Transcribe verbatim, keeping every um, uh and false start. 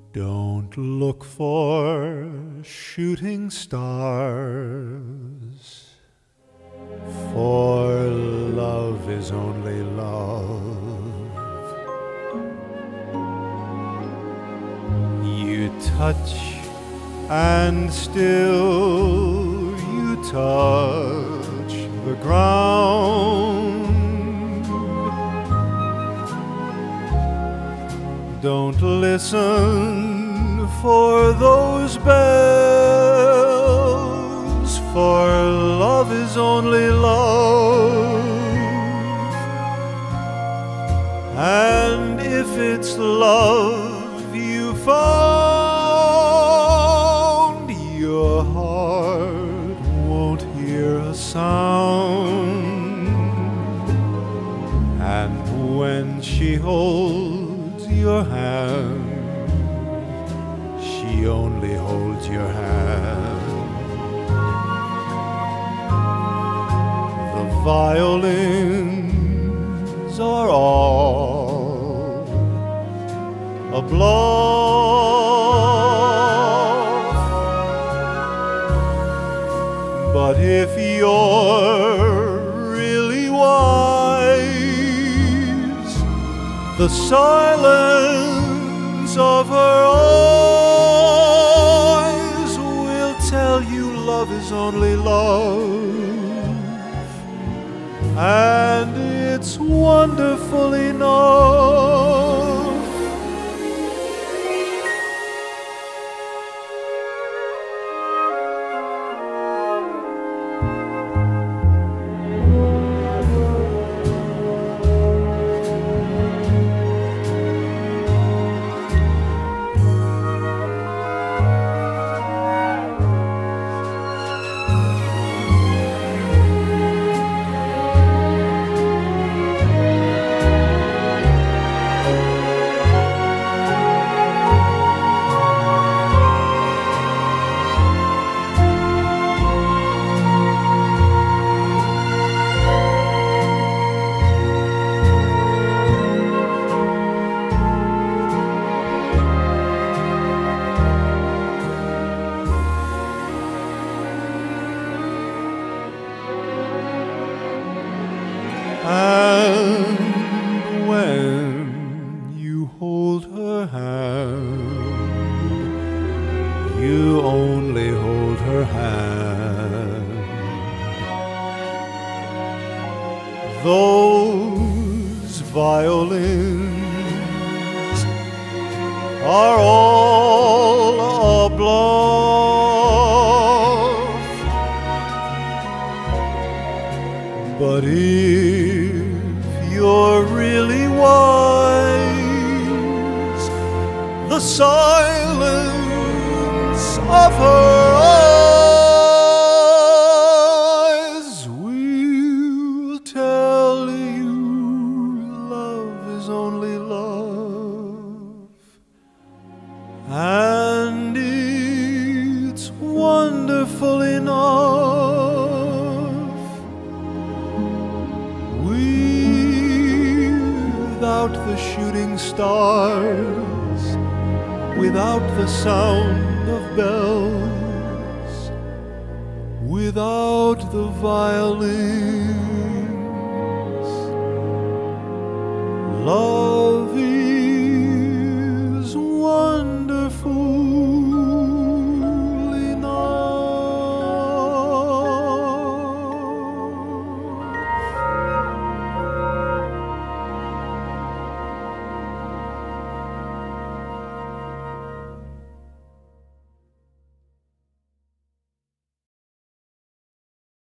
Don't look for shooting stars, for love is only love. You touch and still you touch the ground. Don't listen for those bells, for love is only love. And if it's love you found, your heart won't hear a sound. And when she holds your hand, she only holds your hand. The violins are all a bluff, but if you're really wise, the silence of her eyes will tell you love is only love. And it's wonderful enough. And when you hold her hand, you only hold her hand. Those violins are all a bluff, but if you're really wise, the silence of her eyes will tell you love is only love. And it's wonderful enough. Without the shooting stars, without the sound of bells, without the violins, love